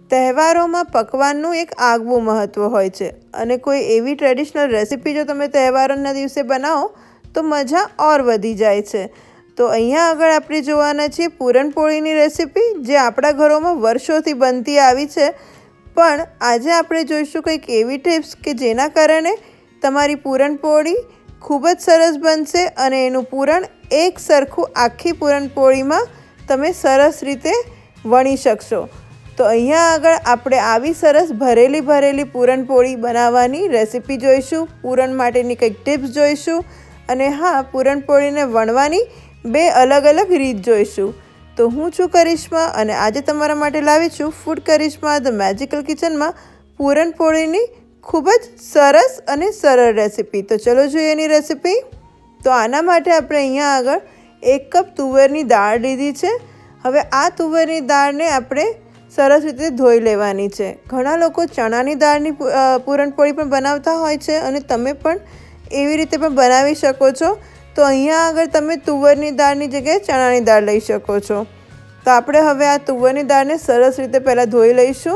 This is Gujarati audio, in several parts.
તહેવારોમાં પકવાનનું એક આગવું મહત્ત્વ હોય છે અને કોઈ એવી ટ્રેડિશનલ રેસિપી જો તમે તહેવારોના દિવસે બનાવો તો મજા ઓર વધી જાય છે। તો અહીંયા આગળ આપણે જોવાના છીએ પૂરણપોળીની રેસિપી જે આપણા ઘરોમાં વર્ષોથી બનતી આવી છે, પણ આજે આપણે જોઈશું કંઈક એવી ટિપ્સ કે જેના કારણે તમારી પૂરણપોળી ખૂબ જ સરસ બનશે અને એનું પૂરણ એક સરખું આખી પૂરણપોળીમાં તમે સરસ રીતે વણી શકશો। તો અહીંયા આગળ આપણે આવી સરસ ભરેલી પૂરણપોળી બનાવવાની રેસિપી જોઈશું, પૂરણ માટેની કંઈક ટિપ્સ જોઈશું અને હા, પૂરણપોળીને વણવાની બે અલગ અલગ રીત જોઈશું। તો હું છું કરિશ્મા અને આજે તમારા માટે લાવી છું ફૂડ કરિશ્મા ધ મેજિકલ કિચનમાં પૂરણપોળીની ખૂબ જ સરસ અને સરળ રેસિપી। તો ચલો જોઈએ એની રેસિપી। તો આના માટે આપણે અહીંયા આગળ 1 કપ તુવેરની દાળ લીધી છે। હવે આ તુવેરની દાળને આપણે સરસ રીતે ધોઈ લેવાની છે। ઘણા લોકો ચણાની દાળની પૂરણપોળી પણ બનાવતા હોય છે અને તમે પણ એવી રીતે પણ બનાવી શકો છો। તો અહીંયા આગળ તમે તુવેરની દાળની જગ્યાએ ચણાની દાળ લઈ શકો છો। તો આપણે હવે આ તુવેરની દાળને સરસ રીતે પહેલાં ધોઈ લઈશું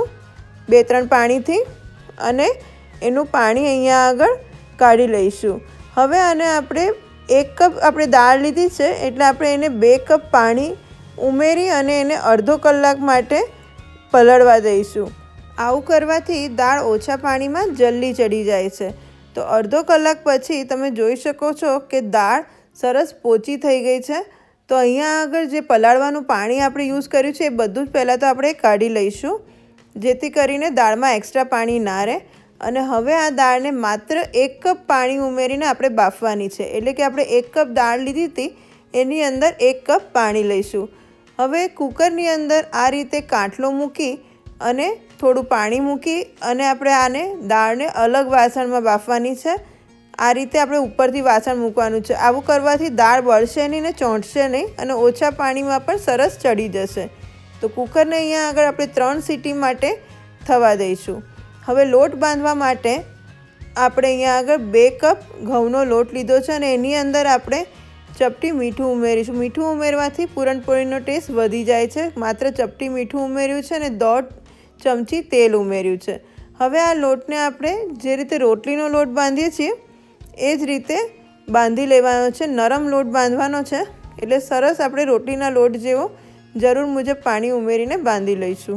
2-3 પાણીથી અને એનું પાણી અહીંયા આગળ કાઢી લઈશું। હવે આને આપણે 1 કપ આપણે દાળ લીધી છે એટલે આપણે એને 2 કપ પાણી ઉમેરી અને એને અડધો કલાક માટે પલળવા દઈશું। આવું કરવાથી દાળ ઓછા પાણીમાં જલ્દી ચડી જાય છે। તો અડધો કલાક પછી તમે જોઈ શકો છો કે દાળ સરસ પોચી થઈ ગઈ છે। તો અહીંયા આગળ જે પલાળવાનું પાણી આપણે યુઝ કર્યું છે એ બધું જ પહેલાં તો આપણે કાઢી લઈશું જેથી કરીને દાળમાં એક્સ્ટ્રા પાણી ના રહે। અને હવે આ દાળને માત્ર 1 કપ પાણી ઉમેરીને આપણે બાફવાની છે, એટલે કે આપણે 1 કપ દાળ લીધી હતી એની અંદર 1 કપ પાણી લઈશું। હવે કુકરની અંદર આ રીતે કાંઠલો મૂકી અને થોડું પાણી મૂકી અને આપણે આને દાળને અલગ વાસણમાં બાફવાની છે। આ રીતે આપણે ઉપરથી વાસણ મૂકવાનું છે। આવું કરવાથી દાળ બળશે નહીં ને ચોંટશે નહીં અને ઓછા પાણીમાં પણ સરસ ચડી જશે। તો કુકરને અહીંયા આગળ આપણે 3 સીટી માટે થવા દઈશું। હવે લોટ બાંધવા માટે આપણે અહીંયા આગળ 2 કપ ઘઉંનો લોટ લીધો છે અને એની અંદર આપણે ચપટી મીઠું ઉમેરીશું। મીઠું ઉમેરવાથી પૂરણપોળીનો ટેસ્ટ વધી જાય છે। માત્ર ચપટી મીઠું ઉમેર્યું છે અને 1.5 ચમચી તેલ ઉમેર્યું છે। હવે આ લોટને આપણે જે રીતે રોટલીનો લોટ બાંધીએ છીએ એ જ રીતે બાંધી લેવાનો છે। નરમ લોટ બાંધવાનો છે એટલે સરસ આપણે રોટલીના લોટ જેવો જરૂર મુજબ પાણી ઉમેરીને બાંધી લઈશું।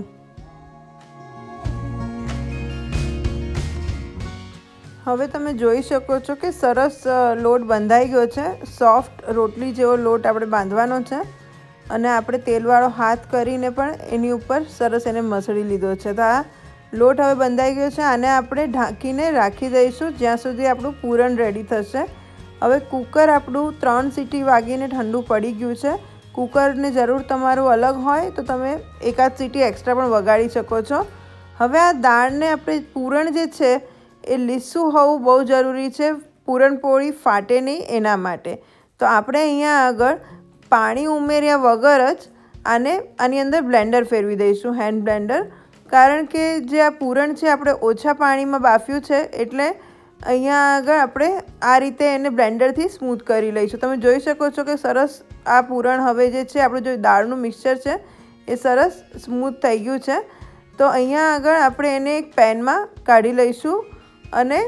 હવે તમે જોઈ શકો છો કે સરસ લોટ બંધાઈ ગયો છે। સોફ્ટ રોટલી જેવો લોટ આપણે બાંધવાનો છે અને આપણે તેલવાળો હાથ કરીને પણ એની ઉપર સરસ એને મસળી લીધો છે। તો આ લોટ હવે બંધાઈ ગયો છે। આને આપણે ઢાંકીને રાખી દઈશું જ્યાં સુધી આપણું પૂરણ રેડી થશે। હવે કુકર આપણું 3 સીટી વાગીને ઠંડુ પડી ગયું છે। કુકરને જરૂર તમારું અલગ હોય તો તમે એકાદ સીટી એક્સ્ટ્રા પણ વગાડી શકો છો। હવે આ દાળને આપણે પૂરણ જે છે એ લીસું હોવું બહુ જરૂરી છે, પૂરણપોળી ફાટે નહીં એના માટે। તો આપણે અહીંયા આગળ પાણી ઉમેર્યા વગર જ આની અંદર બ્લેન્ડર ફેરવી દઈશું, હેન્ડ બ્લેન્ડર, કારણ કે જે આ પૂરણ છે આપણે ઓછા પાણીમાં બાફ્યું છે એટલે અહીંયા આગળ આપણે આ રીતે એને બ્લેન્ડરથી સ્મૂથ કરી લઈશું। તમે જોઈ શકો છો કે સરસ આ પૂરણ હવે જે છે આપણું જે દાળનું મિક્સચર છે એ સરસ સ્મૂથ થઈ ગયું છે। તો અહીંયા આગળ આપણે એને એક પેનમાં કાઢી લઈશું અને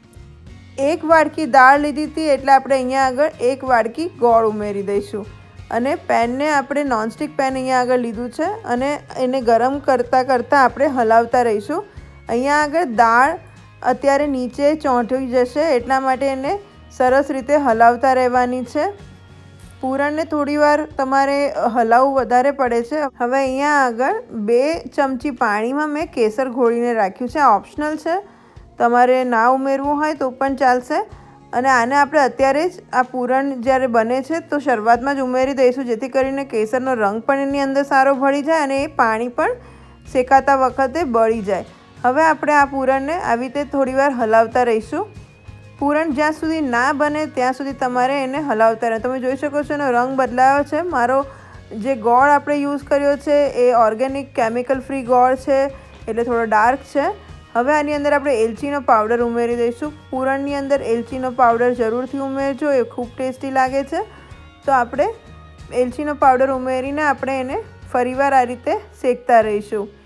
1 વાડકી દાળ લીધી હતી એટલે આપણે અહીંયા આગળ 1 વાડકી ગોળ ઉમેરી દઈશું અને પેનને આપણે નોનસ્ટિક પેન અહીંયા આગળ લીધું છે અને એને ગરમ કરતાં આપણે હલાવતા રહીશું। અહીંયા આગળ દાળ અત્યારે નીચે ચોંટી જશે એટલા માટે એને સરસ રીતે હલાવતા રહેવાની છે। પૂરણને થોડીવાર તમારે હલાવવું વધારે પડે છે। હવે અહીંયા આગળ 2 ચમચી પાણીમાં મેં કેસર ઘોળીને રાખ્યું છે, આ ઓપ્શનલ છે, તમારે ના ઉમેરવું હોય તો પણ ચાલશે। અને આને આપણે અત્યારે જ આ પૂરણ જ્યારે બને છે તો શરૂઆતમાં જ ઉમેરી દઈશું જેથી કરીને કેસરનો રંગ પણ એની અંદર સારો ભળી જાય અને એ પાણી પણ શેકાતા વખતે બળી જાય। હવે આપણે આ પૂરણને આવી રીતે થોડીવાર હલાવતા રહીશું। પૂરણ જ્યાં સુધી ના બને ત્યાં સુધી તમારે એને હલાવતા રહે। તમે જોઈ શકો છો એનો રંગ બદલાયો છે। મારો જે ગોળ આપણે યુઝ કર્યો છે એ ઓર્ગેનિક કેમિકલ ફ્રી ગોળ છે એટલે થોડો ડાર્ક છે। હવે આની અંદર આપણે એલચીનો પાવડર ઉમેરી દઈશું। પૂરણની અંદર એલચીનો પાવડર જરૂરથી ઉમેરજો, એ ખૂબ ટેસ્ટી લાગે છે। તો આપણે એલચીનો પાવડર ઉમેરીને આપણે એને ફરીવાર આ રીતે શેકતા રહીશું।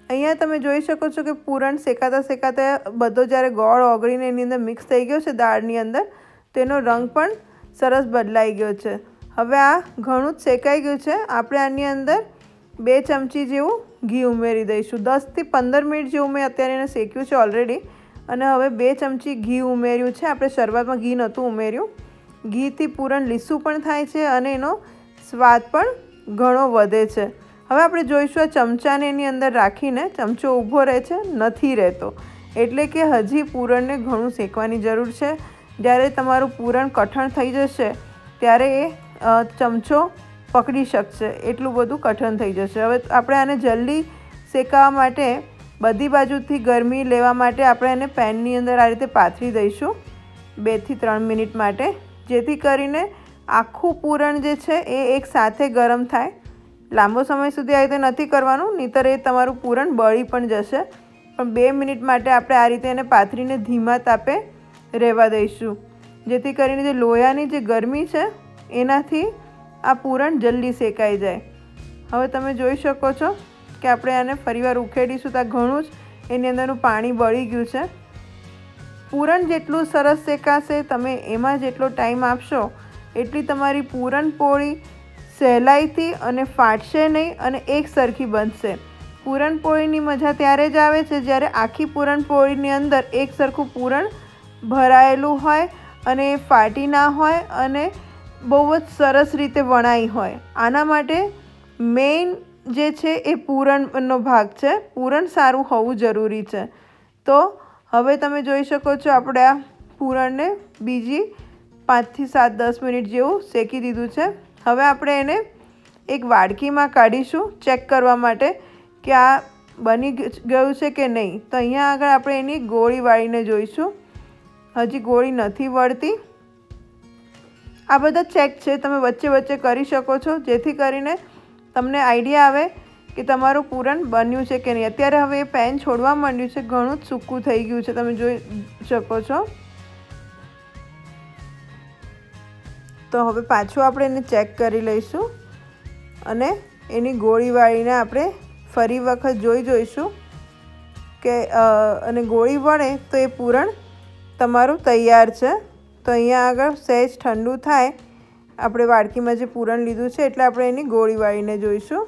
અહીંયા તમે જોઈ શકો છો કે પૂરણ શેકાતા શેકાતા બધો જ્યારે ગોળ ઓગળીને એની અંદર મિક્સ થઈ ગયો છે દાળની અંદર, તો એનો રંગ પણ સરસ બદલાઈ ગયો છે. હવે આ ઘણું જ શેકાઈ ગયું છે. આપણે આની અંદર 2 ચમચી જેવું ઘી ઉમેરી દઈશું. 10 થી 15 મિનિટ જેવું મેં અત્યારે એને શેક્યું છે ઓલરેડી. અને હવે 2 ચમચી ઘી ઉમેર્યું છે. આપણે શરૂઆતમાં ઘી નહોતું ઉમેર્યું. ઘીથી પૂરણ લીસું પણ થાય છે અને એનો સ્વાદ પણ ઘણો વધે છે. હવે આપણે જોઈશું આ ચમચાને એની અંદર રાખીને ચમચો ઊભો રહે છે, નથી રહેતો, એટલે કે હજી પૂરણને ઘણું શેકવાની જરૂર છે. જ્યારે તમારું પૂરણ કઠણ થઈ જશે ત્યારે એ ચમચો પકડી શકશે, એટલું બધું કઠણ થઈ જશે. હવે આપણે આને જલ્દી શેકાવા માટે, બધી બાજુથી ગરમી લેવા માટે આપણે એને પેનની અંદર આ રીતે પાથરી દઈશું 2 થી 3 મિનિટ માટે, જેથી કરીને આખું પૂરણ જે છે એ એક સાથે ગરમ થાય. લાંબો સમય સુધી આ રીતે નથી કરવાનું, નહીંતર એ તમારું પૂરણ બળી પણ જશે. પણ 2 મિનિટ માટે આપણે આ રીતે એને પાથરીને ધીમા તાપે રહેવા દઈશું, જેથી કરીને જે લોયાની જે ગરમી છે એનાથી આ પૂરણ જલ્દી શેકાઈ જાય. હવે તમે જોઈ શકો છો કે આપણે આને ફરીવાર ઉખેડીશું તો ઘણું જ એની અંદરનું પાણી બળી ગયું છે. પૂરણ જેટલું સરસ શેકાશે, તમે એમાં જેટલો ટાઈમ આપશો એટલી તમારી પૂરણપોળી સહેલાઈથી અને ફાટશે નહીં અને એક સરખી બનશે. પૂરણપોળીની મજા ત્યારે જ આવે છે જ્યારે આખી પૂરણપોળીની અંદર એક સરખું પૂરણ ભરાયેલું હોય અને એ ફાટી ના હોય અને બહુ જ સરસ રીતે વણાઈ હોય. આના માટે મેઇન જે છે એ પૂરણનો ભાગ છે. પૂરણ સારું હોવું જરૂરી છે. તો હવે તમે જોઈ શકો છો આપણે આ પૂરણને બીજી 5 થી 7-10 મિનિટ જેવું શેકી દીધું છે. હવે આપણે એને એક વાડકીમાં કાઢીશું ચેક કરવા માટે કે આ બની ગયું છે કે નહીં. તો અહીંયા આગળ આપણે એની ગોળી વાળીને જોઈશું. હજી ગોળી નથી વળતી. આ બધા ચેક છે, તમે વચ્ચે વચ્ચે કરી શકો છો, જેથી કરીને તમને આઈડિયા આવે કે તમારું પૂરણ બન્યું છે કે નહીં. અત્યારે હવે એ પેન છોડવા માંડ્યું છે, ઘણું જ સૂકું થઈ ગયું છે, તમે જોઈ શકો છો. તો હવે પાછું આપણે એને ચેક કરી લઈશું અને એની ગોળી વાળીને આપણે ફરી વખત જોઈશું કે અને ગોળી વળે તો એ પૂરણ તમારું તૈયાર છે. તો અહીંયા આગળ સહેજ ઠંડુ થાય, આપણે વાડકીમાં જે પૂરણ લીધું છે એટલે આપણે એની ગોળી વાળીને જોઈશું.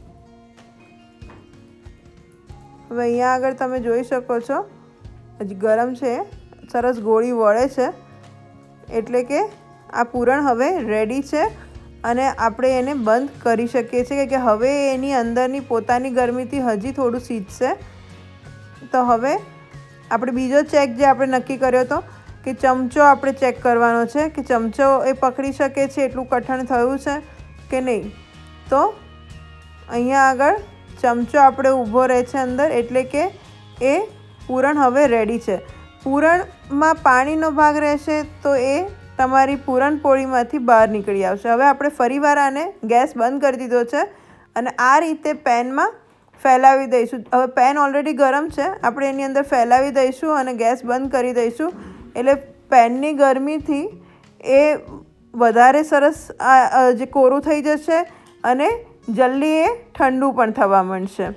હવે અહીંયા આગળ તમે જોઈ શકો છો હજી ગરમ છે, સરસ ગોળી વળે છે, એટલે કે આ પૂરણ હવે રેડી છે અને આપણે એને બંધ કરી શકીએ છીએ કે હવે એની અંદરની પોતાની ગરમીથી હજી થોડું શીતશે. તો હવે આપણે બીજો ચેક જે આપણે નક્કી કર્યો હતો કે ચમચો આપણે ચેક કરવાનો છે કે ચમચો એ પકડી શકે છે એટલું કઠણ થયું છે કે નહીં. તો અહીંયા આગળ ચમચો આપણે ઊભો રહે છે અંદર, એટલે કે એ પૂરણ હવે રેડી છે. પૂરણમાં પાણીનો ભાગ રહેશે તો એ તમારી પૂરણપોળીમાંથી બહાર નીકળી આવશે. હવે આપણે ફરીવાર આને ગેસ બંધ કરી દીધો છે અને આ રીતે પેનમાં ફેલાવી દઈશું. હવે પેન ઓલરેડી ગરમ છે, આપણે એની અંદર ફેલાવી દઈશું અને ગેસ બંધ કરી દઈશું. એટલે પેનની ગરમીથી એ વધારે સરસ જે કોરું થઈ જશે અને જલ્દી એ ઠંડુ પણ થવા માંડશે.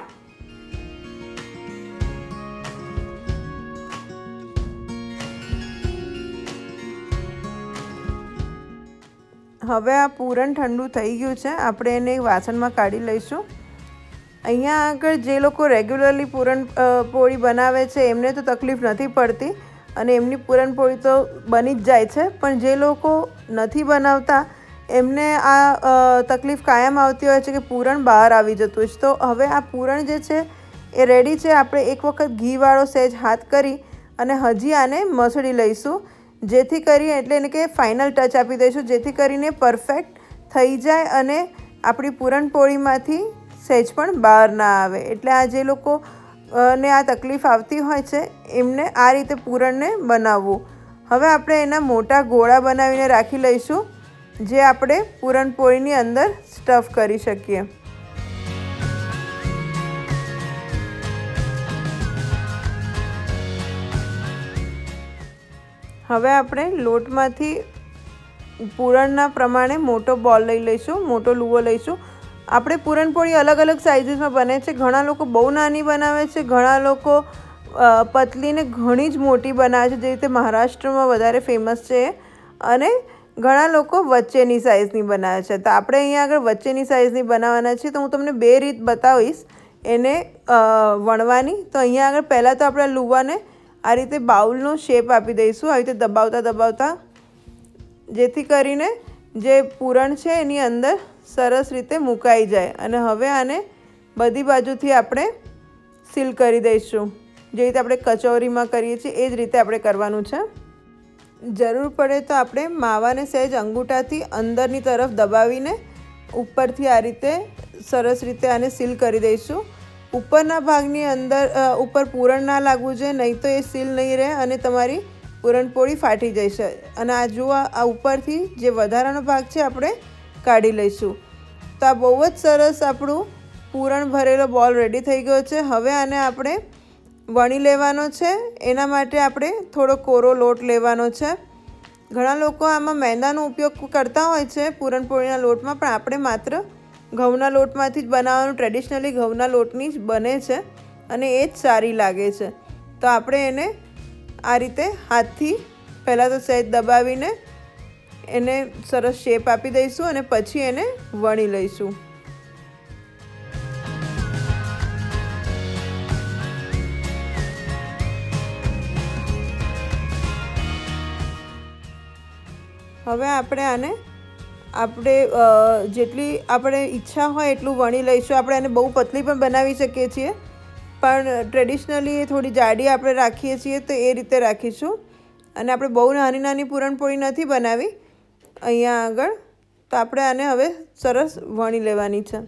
હવે આ પૂરણ ઠંડુ થઈ ગયું છે, આપણે એને વાસણમાં કાઢી લઈશું. અહીંયા આગળ જે લોકો રેગ્યુલરલી પૂરણપોળી બનાવે છે એમને તો તકલીફ નથી પડતી અને એમની પૂરણપોળી તો બની જ જાય છે, પણ જે લોકો નથી બનાવતા એમને આ તકલીફ કાયમ આવતી હોય છે કે પૂરણ બહાર આવી જતું હોય છે. તો હવે આ પૂરણ જે છે એ રેડી છે. આપણે એક વખત ઘીવાળો સહેજ હાથ કરી અને હજી આને મસળી લઈશું, જેથી કરી એટલે એને કે ફાઇનલ ટચ આપી દઈશું, જેથી કરીને પરફેક્ટ થઈ જાય અને આપણી પૂરણપોળીમાંથી સહેજ પણ બહાર ના આવે. એટલે આ જે લોકો ને આ તકલીફ આવતી હોય છે એમને આ રીતે પૂરણને બનાવવું. હવે આપણે એના મોટા ગોળા બનાવીને રાખી લઈશું, જે આપણે પૂરણપોળીની અંદર સ્ટફ કરી શકીએ. હવે આપણે લોટમાંથી પૂરણના પ્રમાણે મોટો બોલ લઈ લઈશું, મોટો લુવો લઈશું આપણે પૂરણપોળી અલગ અલગ સાઇઝીસમાં બને છે. ઘણા લોકો બહુ નાની બનાવે છે, ઘણા લોકો પતલીને ઘણી જ મોટી બનાવે છે, જે રીતે મહારાષ્ટ્રમાં વધારે ફેમસ છે, અને ઘણા લોકો વચ્ચેની સાઇઝની બનાવે છે. તો આપણે અહીંયા આગળ વચ્ચેની સાઇઝની બનાવવાના છીએ. તો હું તમને 2 રીત બતાવીશ એને વણવાની. તો અહીંયા આગળ પહેલાં તો આપણે લુવાને આ રીતે બાઉલનો શેપ આપી દઈશું, આવી રીતે દબાવતા દબાવતા, જેથી કરીને જે પૂરણ છે એની અંદર સરસ રીતે મુકાઈ જાય. અને હવે આને બધી બાજુથી આપણે સીલ કરી દઈશું, જે રીતે આપણે કચોરીમાં કરીએ છીએ એ જ રીતે આપણે કરવાનું છે. જરૂર પડે તો આપણે માવાને સહેજ અંગૂઠાથી અંદરની તરફ દબાવીને ઉપરથી આ રીતે સરસ રીતે આને સીલ કરી દઈશું. ઉપરના ભાગની અંદર ઉપર પૂરણ ના લાગવું જોઈએ, નહીં તો એ સીલ નહીં રહે અને તમારી પૂરણપોળી ફાટી જશે. અને આ જુઓ, આ ઉપરથી જે વધારાનો ભાગ છે આપણે કાઢી લઈશું. તો આ બહુ જ સરસ આપણું પૂરણ ભરેલો બોલ રેડી થઈ ગયો છે. હવે આને આપણે વણી લેવાનો છે. એના માટે આપણે થોડો કોરો લોટ લેવાનો છે. ઘણા લોકો આમાં મેંદાનો ઉપયોગ કરતા હોય છે પૂરણપોળીના લોટમાં, પણ આપણે માત્ર ઘઉંના લોટમાંથી જ બનાવવાનું. ટ્રેડિશનલી ઘઉંના લોટની જ બને છે અને એ જ સારી લાગે છે. તો આપણે એને આ રીતે હાથથી પહેલાં તો સહેજ દબાવીને એને સરસ શેપ આપી દઈશું અને પછી એને વણી લઈશું. હવે આપણે જેટલી આપણે ઈચ્છા હોય એટલું વણી લઈશું. આપણે આને બહુ પતલી પણ બનાવી શકીએ છીએ, પણ ટ્રેડિશનલી થોડી જાડી આપણે રાખીએ છીએ તો એ રીતે રાખીશું. અને આપણે બહુ નાની નાની પૂરણપોળી નથી બનાવી અહીંયા આગળ. તો આપણે આને હવે સરસ વણી લેવાની છે.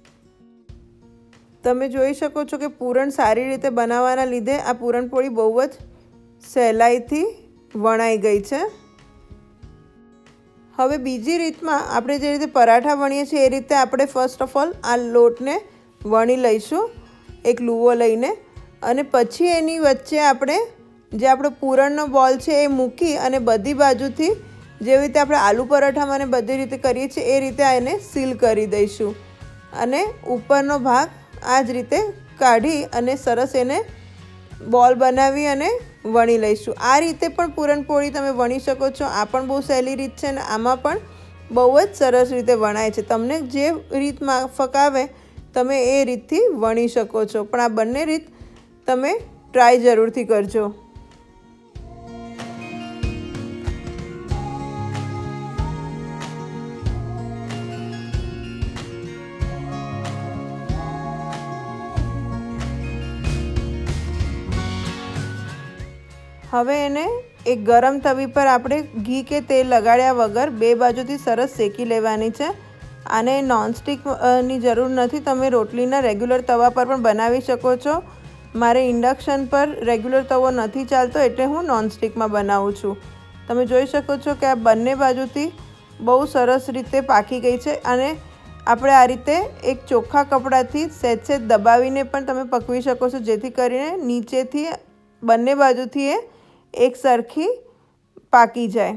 તમે જોઈ શકો છો કે પૂરણ સારી રીતે બનાવવાના લીધે આ પૂરણપોળી બહુ જ સહેલાઈથી વણાઈ ગઈ છે. હવે બીજી રીતમાં આપણે જે રીતે પરાઠા વણીએ છીએ એ રીતે આપણે ફર્સ્ટ ઓફ ઓલ આ લોટને વણી લઈશું એક લુવો લઈને, અને પછી એની વચ્ચે આપણે જે આપણો પૂરણનો બોલ છે એ મૂકી અને બધી બાજુથી જેવી રીતે આપણે આલુ પરાઠામાં અને બધી રીતે કરીએ છીએ એ રીતે એને સીલ કરી દઈશું. અને ઉપરનો ભાગ આ જ રીતે કાઢી અને સરસ એને બોલ બનાવી અને વણી લઈશું. આ રીતે પણ પૂરણપોળી તમે વણી શકો છો. આ પણ બહુ સહેલી રીત છે અને આમાં પણ બહુ જ સરસ રીતે વણાય છે. તમને જે રીત માફક આવે તમે એ રીતથી વણી શકો છો, પણ આ બંને રીત તમે ટ્રાય જરૂરથી કરજો. હવે એને એક ગરમ તવી પર આપણે ઘી કે તેલ લગાડ્યા વગર 2 બાજુથી સરસ શેકી લેવાની છે. આને નોનસ્ટિકની જરૂર નથી, તમે રોટલીના રેગ્યુલર તવા પર પણ બનાવી શકો છો. મારે ઇન્ડક્શન પર રેગ્યુલર તવો નથી ચાલતો એટલે હું નોનસ્ટિકમાં બનાવું છું. તમે જોઈ શકો છો કે આ બંને બાજુથી બહુ સરસ રીતે પાકી ગઈ છે. અને આપણે આ રીતે એક ચોખ્ખા કપડાથી સહેજ સહેજ દબાવીને પણ તમે પકવી શકો છો, જેથી કરીને નીચેથી બંને બાજુથી એક સરખી પાકી જાય.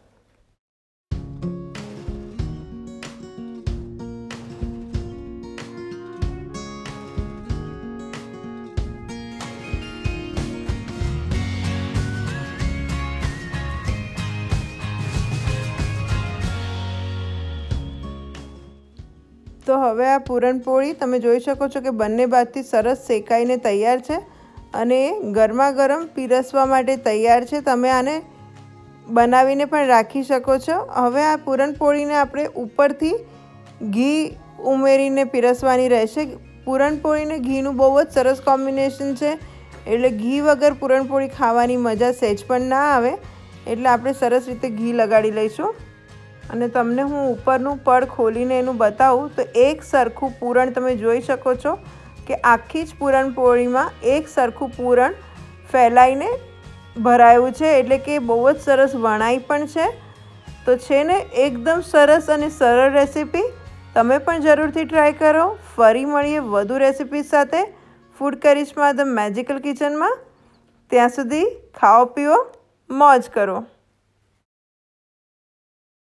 તો હવે આ પૂરણપોળી તમે જોઈ શકો છો કે બંને બાજુથી સરસ શેકાઈને તૈયાર છે અને ગરમા ગરમ પીરસવા માટે તૈયાર છે. તમે આને બનાવીને પણ રાખી શકો છો. હવે આ પૂરણપોળીને આપણે ઉપરથી ઘી ઉમેરીને પીરસવાની રહેશે. પૂરણપોળીને ઘીનું બહુ જ સરસ કોમ્બિનેશન છે, એટલે ઘી વગર પૂરણપોળી ખાવાની મજા સહેજ પણ ના આવે. એટલે આપણે સરસ રીતે ઘી લગાડી લઈશું. અને તમને હું ઉપરનું પડ ખોલીને એનું બતાવું તો એક સરખું પૂરણ તમે જોઈ શકો છો કે આખી જ પૂરણપોળીમાં એક સરખું પૂરણ ફેલાઈને ભરાયું છે, એટલે કે બહુ જ સરસ વણાઈ પણ છે. તો છે ને એકદમ સરસ અને સરળ રેસીપી. તમે પણ જરૂરથી ટ્રાય કરો. ફરી મળીએ વધુ રેસીપી સાથે ફૂડ કરિશ્મા ધ મેજિકલ કિચનમાં. ત્યાં સુધી ખાઓ પીઓ મોજ કરો.